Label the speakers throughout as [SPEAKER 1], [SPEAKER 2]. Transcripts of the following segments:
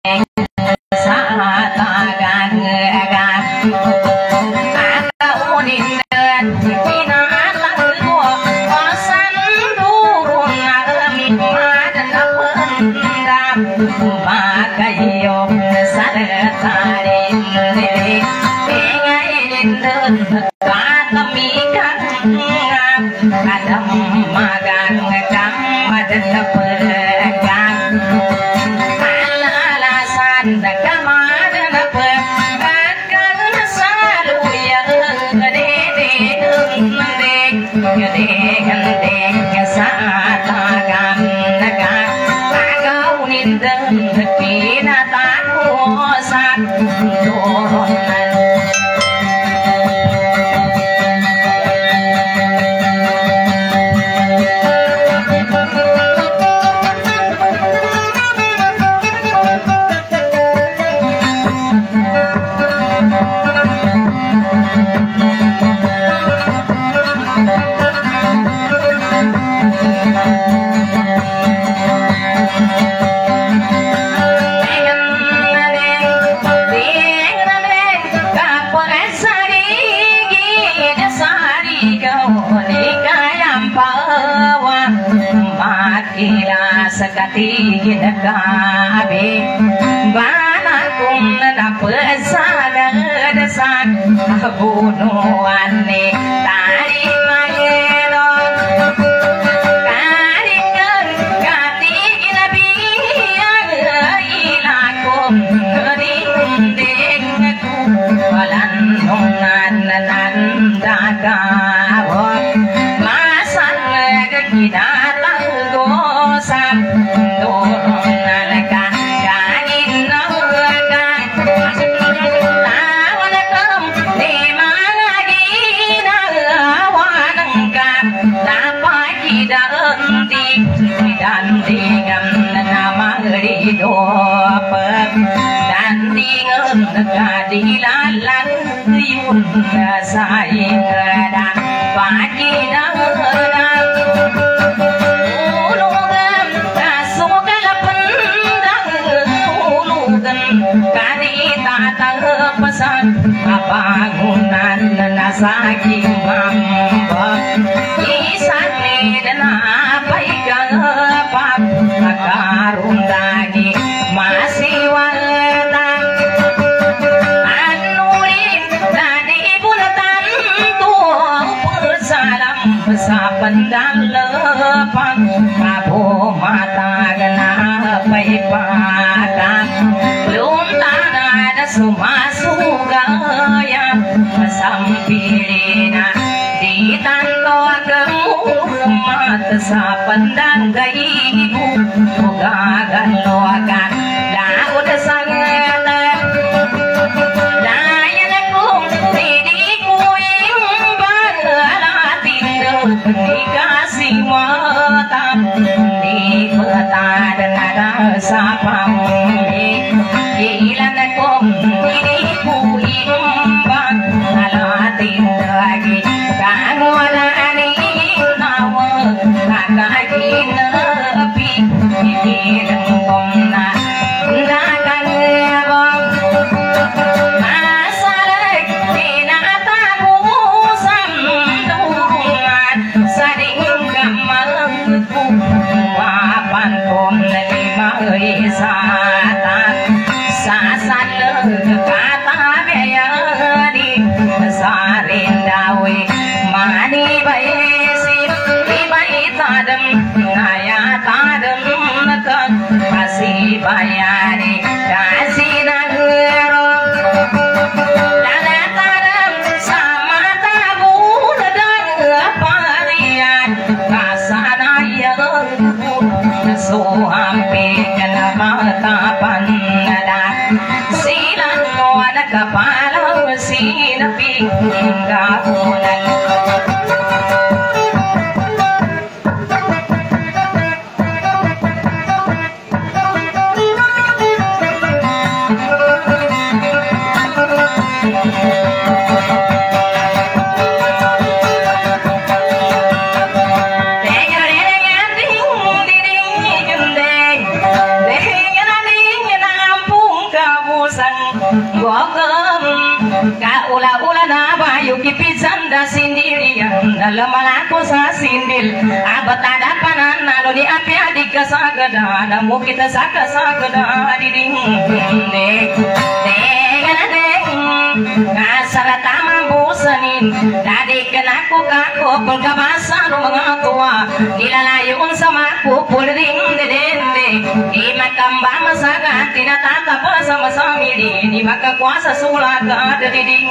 [SPEAKER 1] Sekati kita kabe, banakum dapat saga desan, bunuhan ni tari mageron, karingan kati inabiyan ilakum rindingku, walanungan nandagawon, masang kita dilalang yun sa ingada pakinang ulugan kasugal pendang ulugan kanita tagpasan kapangunan na saking mambag isan ni na pay kapap nakarundagi masiwal sa pandalapan abo matagana paypakan luntana na sumasugaya masampilina di tanto agamumat sa pandanggay ibu magagaloakan laod sa ngalan layan akong hindi ko dikasih mata di mata dan sa pamuli ilan akong diriku imbang alatin lagi kanguan nawa nakakinapi ikilang kong na nakalabang masalag tinatapusan durungan sa dinggamangku wapan kong nalimahisatan sasalag katabayani sa rindawi manibayesip ibaitadam nayatadam nakan kasih bayani kasih nagero lalataram sama tabun dan parian kasanayan suampi kena mata panada silan mo nagkapalang sinaping gapunan Mampu sang gogem kaula-ula na bayu kipisan da sendirian dalam malaku sa sindil abad ada panan lalu di api adik kesagada namu kita sagada diding dek ngasara tama bosanin tadi kenaku kaku pun kabasa rumah tua dilalayun sama kupul ring dende di makam bama saga tina tata sama samili di maka kuasa sulaga dari ding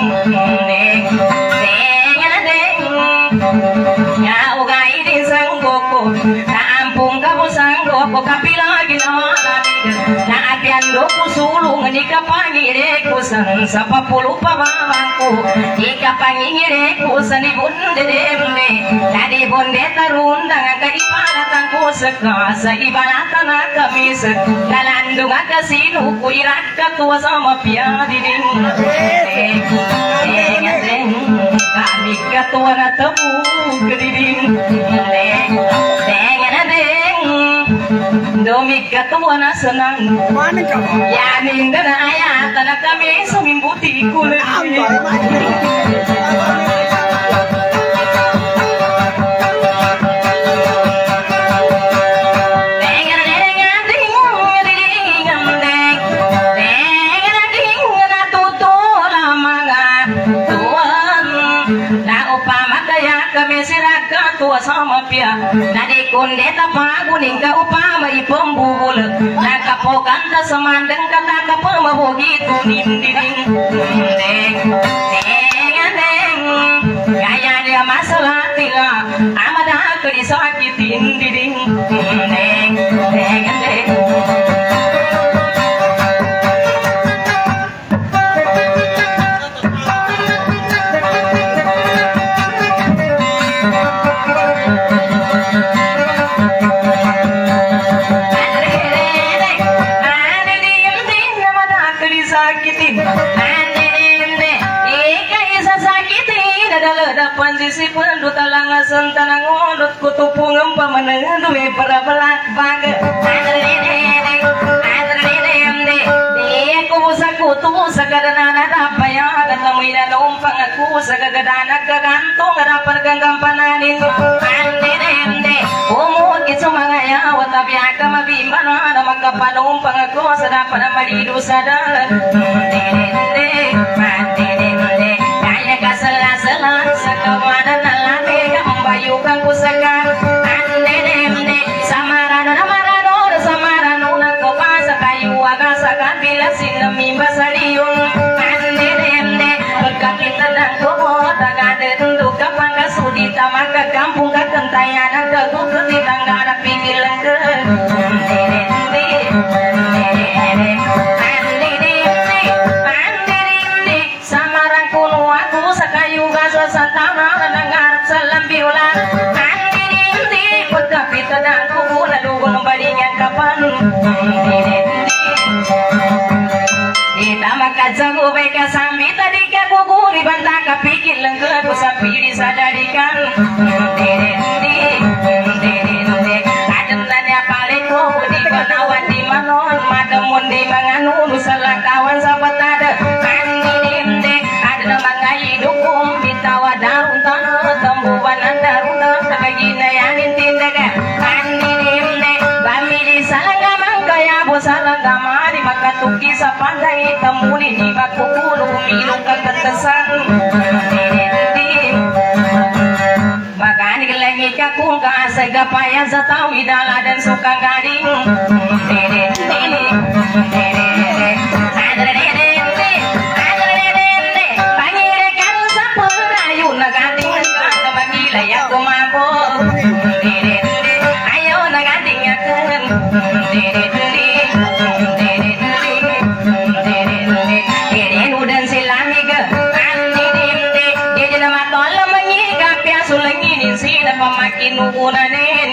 [SPEAKER 1] ya ugai di sanggoko na ampung kamu sanggoko kapila ginawa na apian doku sulung di kapangireku san sapapulu pabangku di kapangireku san di bunde demne tadi bunde tarundang ka ibalatan ku sekasa ibalatan kamis dalandung kasinu ku irak tua sama pia di ding kami ketua na temu kediding domi ketua na senang ya mingga na ayat na kami sumimbuti kulit tua sama pia nadi kondeta paguning ka upama ipombul nakapokan ta semandeng kata ka pemabogi tuninding deng gaya dia masalah tila amada ke disakitin diding deng Panjisi pendu talanga sentana ngodot kutupung pamanengan duwe para belak baga dia kubusa kutu sagadana apa ya ketemu ida numpang aku sagadana kegantung rapar genggam pananin ande umur kisu mangaya watapi akama bimbana ada maka panumpang aku sadapan malidu sadar kaya kasala-sala sakawana nalame kambayukan pusaka ande samarano nakopasa kayu agasa kabila sinami basariung ande berkapitan dan kobo tagade tunduk kapangga sudita maka kampung kakentayan ke kuketi tanggara pinggir lengker samarang kuno aku sakayu gasa santana nangarap salambiula andi pagkapita dan kubo lalugon balingan kapan kita makadzagu beka sambi tadi ka guguri banta kapikir lengke ku sapiri sadarikan kadentanya paleko di kanawan di manon madamun di manganu salah kawan sahabat ada mangai dukung bitawa darun tanah tembuan darun tagagina yanin tindaga kanine bamili salangama kaya bosalangama di makatuki sa pandai temuli di makukulu minum keketesan magani lagi kakung ka asega paya zatawi dala dan suka gading ya kumabo ayo nagading akan keren udan silami ke dia jadi matola mengigap ya sulengin sini pemakin ukunanin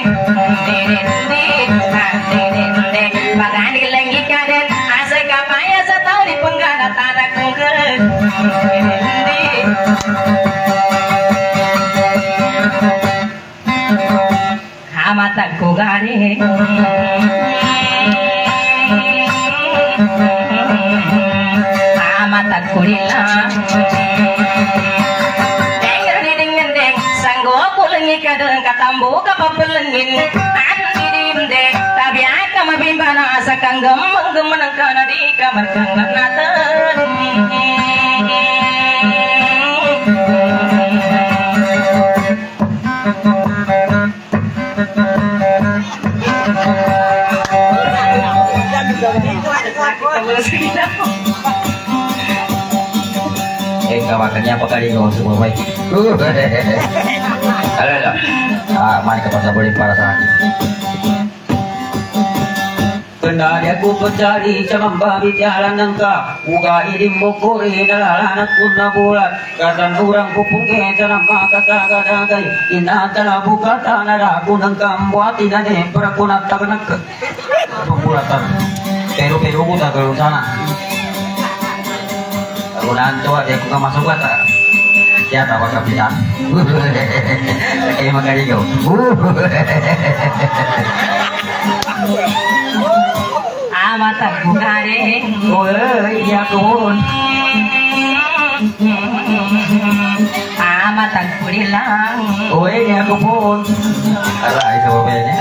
[SPEAKER 1] bagani lagi kaden asa kapaya setau di penggana tanah kungkel mataku gari amat kulilang denger didingen deng sanggo kulengi kadeng katambu kapapelengin andi dimde tabiaka mabimbana sakang gemeng gemeneng kana di kamar kanganatan
[SPEAKER 2] kawakannya apa kali kau semua baik. Halo. Mari ke pasar boleh para sakit. Kendali aku pencari cabang babi jalan nangka uga idim bukuri dalalan kunna bulat kasan urang kupunge tanam maka sagadagai inna tala buka tanah aku nangka buat inane perakuna taganak pembulatan peru muda kalau sana aku nanti aja aku masuk kata siapa pak kapitan kayak makanya kau
[SPEAKER 1] amat aku garing
[SPEAKER 2] ya kun
[SPEAKER 1] amat aku hilang
[SPEAKER 2] ya kun ala itu bapaknya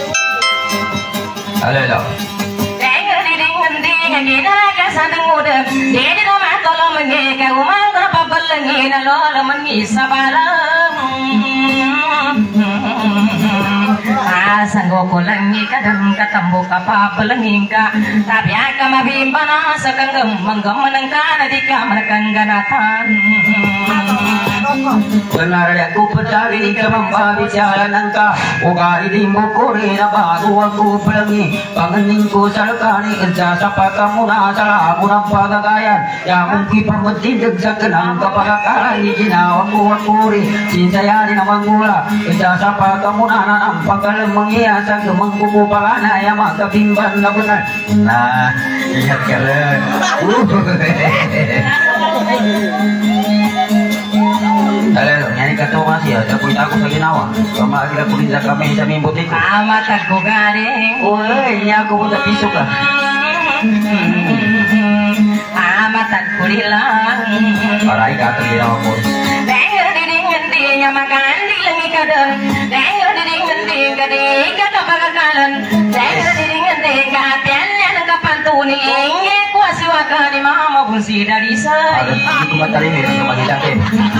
[SPEAKER 2] halo
[SPEAKER 1] denger didingen dingin kita kasadeng udah dedi nama tolong mengi kaumang kenapa belengi nalol mengi sabalang sanggo kulangi kadang katambu kapa pelengingka tapi aka mabimbana sakang menggem menengkana di kamar kangganatan
[SPEAKER 2] benar aku pencari di kemampa bicara nangka uga idim bukuri na baru aku pelangi pangeningku salkani enca sapa kamu na salah aku nampak gagayan yang mungkin pemetin degsa kenang kepakaran di jina aku cincayani namang gula enca sapa kamu na nampak kalem menghiasan kemengkuku palana yang maka bimban na benar nah ingat kalian halo, nyari kata masih ada punya aku lagi nawa. Sama kita kuliah kami bisa mimput itu.
[SPEAKER 1] Amat aku garing.
[SPEAKER 2] Ini aku udah pisuk lah.
[SPEAKER 1] Amat aku hilang.
[SPEAKER 2] Parai kata dia aku.
[SPEAKER 1] Denger didingen dinya makan dilengi kadang. Denger didingen ding kadang kata pagakalan. Denger didingen ding katiannya nangkapantuni. Inge kuasi wakani mama bunsi dari saya.
[SPEAKER 2] Aku matari ni sama kita ke.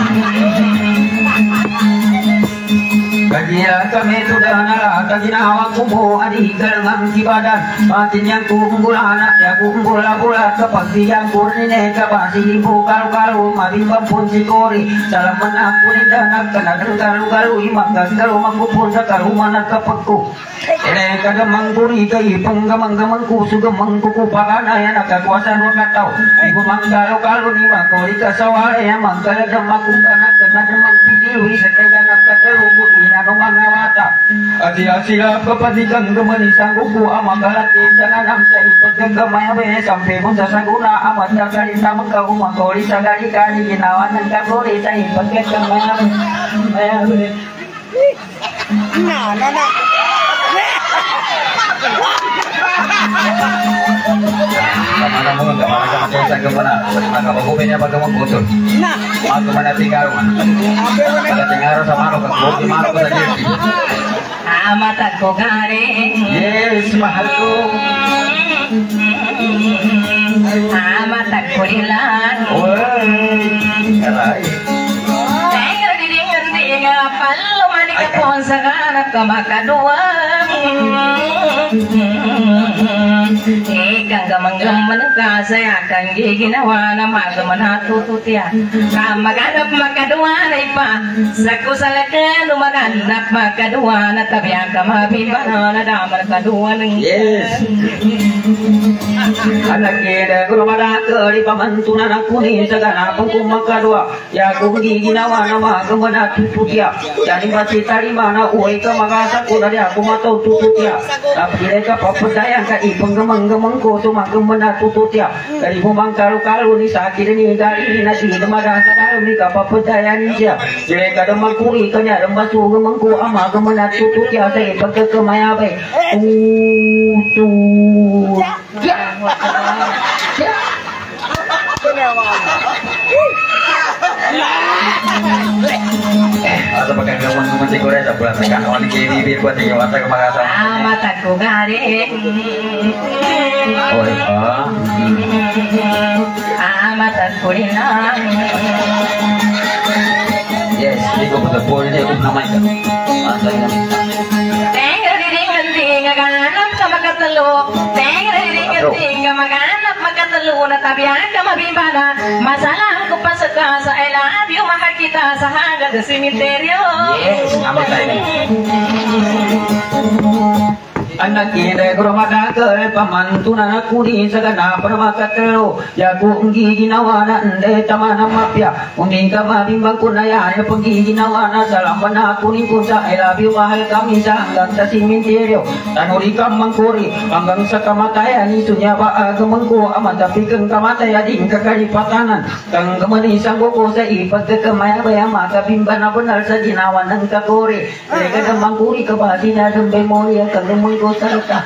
[SPEAKER 2] Kajian kami sudah nala kaginawa kubo adi gelangan kibadan batin yang kumpul anak ya kumpul bola kepastian kurine kapasi ibu kalu mari bampun sikori salam menakuni danak kena galu imak galu mangkupun sakalu mana kapekku ele kada mangkuri kai penggamang-gamangku sugamangku kupakana ya nak kuasa nuka tau ibu manggalu ni makori kasawale ya mangkala damaku kana kena demang pidiwi setega nak katelubu ina mangawata asia kepadikan gemeni sangguku amagalat jangan saya peggamaya be sampai pun sasaguna amat dari sama kau makori sagari kali ginawan dan kabori saya peggamaya nah Kamana mo kamana ka sa kamana maka bagubenya pagkamang botol ako man tingaro man pag tingaro sa mano ka bogi mano ko sa jersey
[SPEAKER 1] amat ako garing
[SPEAKER 2] yes mahal ko
[SPEAKER 1] amat ako hilang
[SPEAKER 2] aray
[SPEAKER 1] denger didingen dinga palo manikapon sa kanap ka makadua ikang gamang-gaman ka saya akan giginawa na magamanatututya kamaganap makadua na ipa saku salakan lumaganap makadua na tabiang kamabibana na damar kadua ng
[SPEAKER 2] yes anak kira kurumada kari pamantunan aku ni saganapang kumakadua ya kung giginawa na magamanatututya jadi masih tari mana uwi ka magasaku dari aku matau tututya tapi mereka papadayang ka ipang gamang-gamang ko tumagam na tututya dari bumang kalu-kalu ni sakit ni dari nasi demagasa dalam ni kapapadayan niya mereka damang kuri kanya damang sugamang ko amagam na tututya sa ipagkakamayabay tututya Atau pakai gamun mencik goreng sebelah tekan awal kiri biar buat tinggal mata kemakasan.
[SPEAKER 1] Mataku garing.
[SPEAKER 2] Oh iya.
[SPEAKER 1] Mataku linang.
[SPEAKER 2] Yes, ini gue betul boleh dia aku namanya. Masa ini.
[SPEAKER 1] Ganap ka makatalo, ting maganap makatalo na tabihan ka mabibana. Masalah ko pa sa kasa, I love you, makakita sa hanggang sa simenteryo.
[SPEAKER 2] Yes, nama tayo. Anak kira kurang ke pamantunan aku di segala permakatelo ya ku nggi ginawa na ende tamana mapya uning ka mabimbang kunaya ya penggi ginawa na salam aku ni kusa I love you mahal kami sa hanggang sa simenteryo tanuri ka mangkuri hanggang sa kamatayan isunya ba agamangko amat tapi keng kamatayan ding kakalipatanan kang kemanisang ko sa ipagkakamaya baya mata bimban na benar sa ginawa ng kakuri kaya ka mangkuri ka ba sinadang memori kang nemoy ko sarita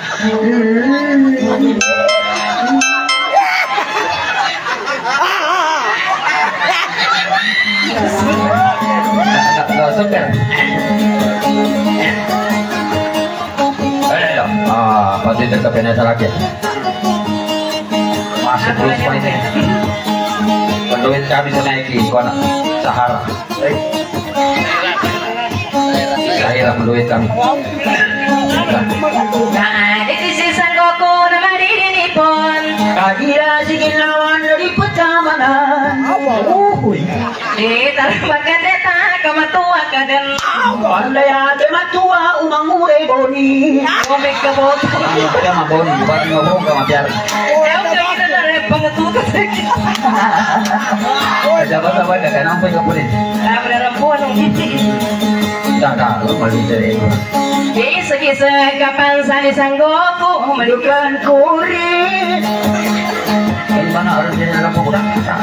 [SPEAKER 2] segar pasti terkepennya lagi masuk terus ini penduit kami senaiki kona Sahara saya penduit kami
[SPEAKER 1] Ditisisan ko na marinipon
[SPEAKER 2] Kagila si ginawan dari pecamanan
[SPEAKER 1] Di tarapagkandeta kamatuwa ka din
[SPEAKER 2] Pandai ate matua umang ure boni
[SPEAKER 1] Kumik ka po
[SPEAKER 2] Kaya maboni, bakit ngomong ka mabiar
[SPEAKER 1] Ayaw ka kita na rin pangatutot
[SPEAKER 2] Sabar-sabar ka nampai ka punin
[SPEAKER 1] Sabi na rin po anong
[SPEAKER 2] Tak, lu mali dari itu
[SPEAKER 1] Kisa-kisa kapan salisang gopo
[SPEAKER 2] Malukan kurit Dari mana harus jadi dalam pokok